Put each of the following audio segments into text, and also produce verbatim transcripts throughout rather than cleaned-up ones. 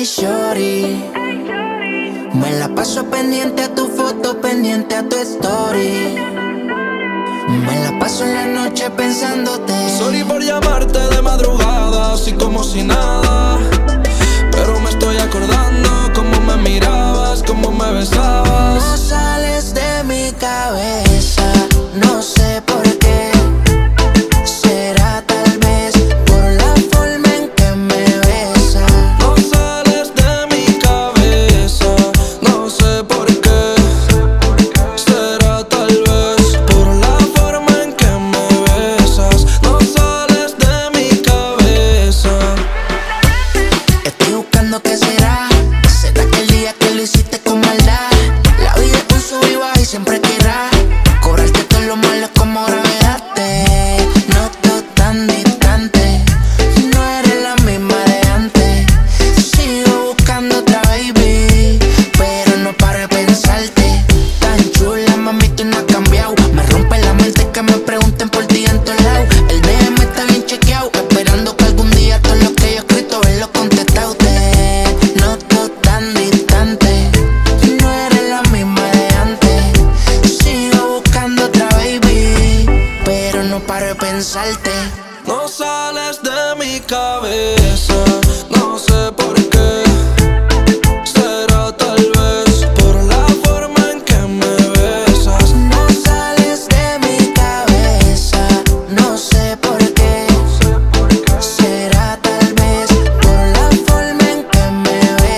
Hey shorty, me la paso pendiente a tu foto, pendiente a tu story. Me la paso en la noche pensándote. Sorry por llamarte de madrugada, así como si nada, pero me estoy acordando cómo me mirabas, cómo me besabas. No sales de mi cabeza, no sé por qué. Será tal vez por la forma en que me besas. No sales de mi cabeza, no sé por qué. Será tal vez por la forma en que me besas. No sales de mi cabeza. Estoy buscando qué será. ¿Será que el día que lo hiciste con maldad? La vida es un sub y baja y siempre querrá cobrarte todo lo malo como gravedad. Te noto tan distante, no eres la misma de antes. Sigo buscando otra baby, pero no paro de pensarte. Tan chula, mami, tú no has cambiado. Me rompe la mente que me pregunten por ti en todos lados. El D M está bien chequeado, esperando que algún día todo lo que yo he escrito verlo contestado. Te noto tan distante, no eres la misma de antes. Sigo buscando otra baby, pero no paro de pensarte. No sales de mi cabeza, no sé por qué. Será tal vez por la forma en que me besas. No sales de mi cabeza, no sé por qué. Será tal vez por la forma en que me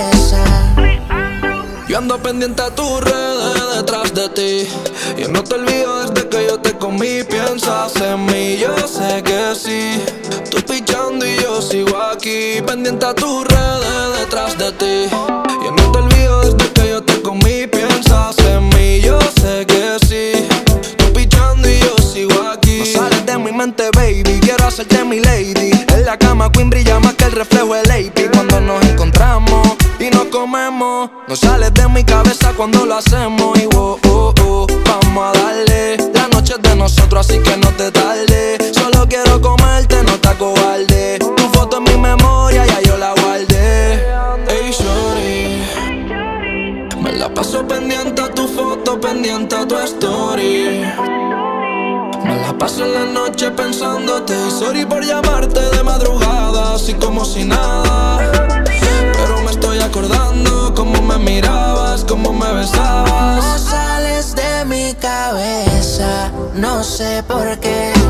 besas. Yo ando pendiente a tus redes detrás de ti, y no te olvido desde que yo te comí. Piensas en mí, yo sé que sí. Tú pichando y yo sigo aquí, pendiente a tus redes detrás de ti, y no te olvido desde que yo te comí. Piensas en mí, yo sé que sí. Tú pichando y yo sigo aquí. No sales de mi mente, baby, quiero hacerte mi lady. En la cama queen brilla más que el reflejo del A P. Cuando nos encontramos y nos comemos, no sales de mi cabeza cuando lo hacemos. Y wow, oh, oh, vamos a darle. La noche es de nosotros, así que no te tardes. Solo quiero comerte, no te acobardes. Tu foto en mi memoria, ya yo la guardé. Hey shorty, me la paso pendiente a tu foto, pendiente a tu story. Me la paso en la noche pensándote. Y sorry por llamarte de madrugada, así como si nada, pero me estoy acordando cómo me mirabas, cómo me besabas. No sales de mi cabeza, no sé por qué.